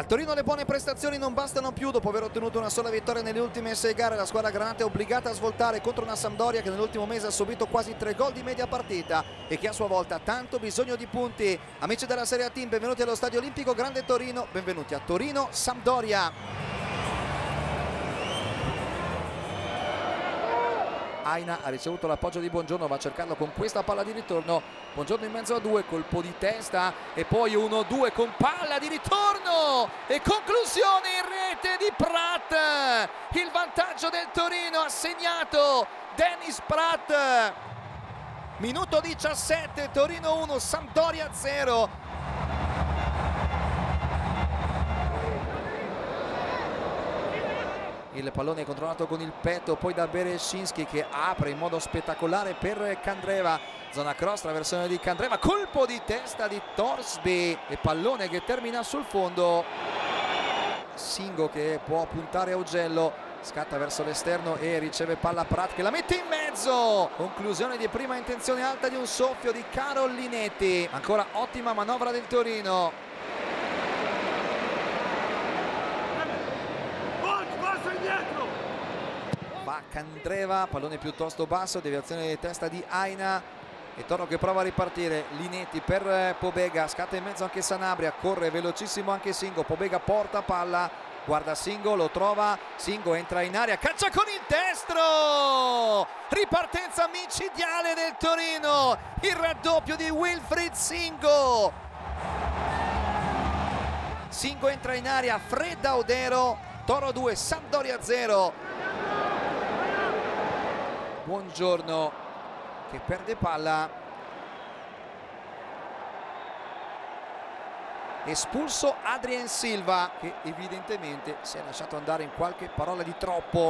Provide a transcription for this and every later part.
Al Torino le buone prestazioni non bastano più. Dopo aver ottenuto una sola vittoria nelle ultime 6 gare, la squadra granata è obbligata a svoltare contro una Sampdoria che nell'ultimo mese ha subito quasi 3 gol di media partita e che a sua volta ha tanto bisogno di punti. Amici della Serie A Team, benvenuti allo Stadio Olimpico Grande Torino, benvenuti a Torino Sampdoria. Aina ha ricevuto l'appoggio di Buongiorno, va a cercarlo con questa palla di ritorno. Buongiorno in mezzo a due, colpo di testa e poi 1-2 con palla di ritorno e conclusione in rete di Pratt. Il vantaggio del Torino ha segnato Dennis Pratt. Minuto 17, Torino 1, Sampdoria 0. Il pallone è controllato con il petto poi da Berescinski che apre in modo spettacolare per Candreva, zona cross, traversone di Candreva, colpo di testa di Torsby e pallone che termina sul fondo. Singo che può puntare a Augello, scatta verso l'esterno e riceve palla Pratt che la mette in mezzo. Conclusione di prima intenzione alta di un soffio di Karol Linetti. Ancora ottima manovra del Torino. Va Candreva, pallone piuttosto basso, deviazione di testa di Aina e Toro che prova a ripartire. Linetti per Pobega, scatta in mezzo anche Sanabria, corre velocissimo anche Singo. Pobega porta palla, guarda Singo, lo trova, Singo entra in area, caccia con il destro, ripartenza micidiale del Torino, il raddoppio di Wilfried Singo. Singo entra in area, Fredda Odero, Toro 2, Sampdoria 0. Buongiorno che perde palla, espulso Adrien Silva che evidentemente si è lasciato andare in qualche parola di troppo.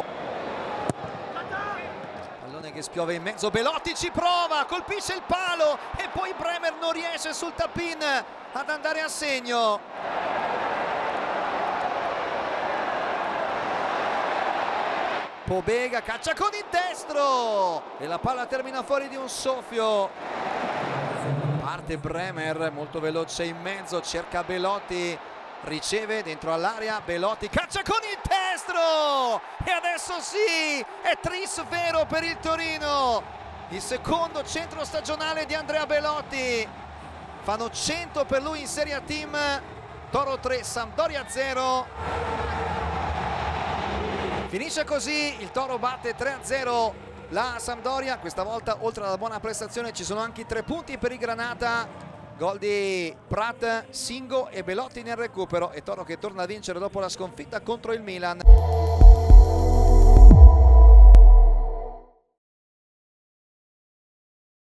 Pallone che spiove in mezzo, Belotti ci prova, colpisce il palo e poi Bremer non riesce sul tap-in ad andare a segno. Pobega caccia con il destro e la palla termina fuori di un soffio. Parte Bremer molto veloce in mezzo, cerca Belotti, riceve dentro all'area, Belotti caccia con il destro e adesso sì, è tris vero per il Torino. Il secondo centro stagionale di Andrea Belotti, fanno 100 per lui in Serie A Team. Toro 3, Sampdoria 0. Finisce così, il Toro batte 3-0 la Sampdoria. Questa volta oltre alla buona prestazione ci sono anche 3 punti per i Granata. Gol di Pratt, Singo e Belotti nel recupero e Toro che torna a vincere dopo la sconfitta contro il Milan.